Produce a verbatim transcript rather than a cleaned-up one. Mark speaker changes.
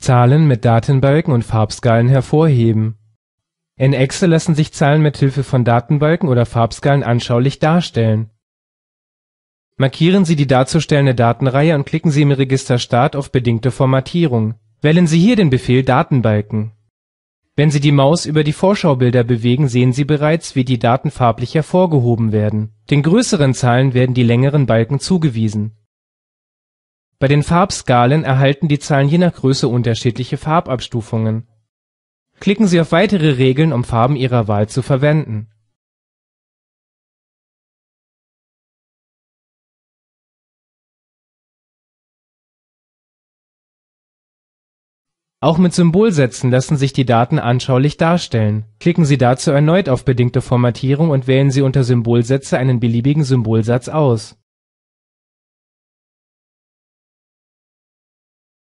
Speaker 1: Zahlen mit Datenbalken und Farbskalen hervorheben. In Excel lassen sich Zahlen mit Hilfe von Datenbalken oder Farbskalen anschaulich darstellen. Markieren Sie die darzustellende Datenreihe und klicken Sie im Register Start auf Bedingte Formatierung. Wählen Sie hier den Befehl Datenbalken. Wenn Sie die Maus über die Vorschaubilder bewegen, sehen Sie bereits, wie die Daten farblich hervorgehoben werden. Den größeren Zahlen werden die längeren Balken zugewiesen. Bei den Farbskalen erhalten die Zahlen je nach Größe unterschiedliche Farbabstufungen. Klicken Sie auf Weitere Regeln, um Farben Ihrer Wahl zu verwenden. Auch mit Symbolsätzen lassen sich die Daten anschaulich darstellen. Klicken Sie dazu erneut auf Bedingte Formatierung und wählen Sie unter Symbolsätze einen beliebigen Symbolsatz aus.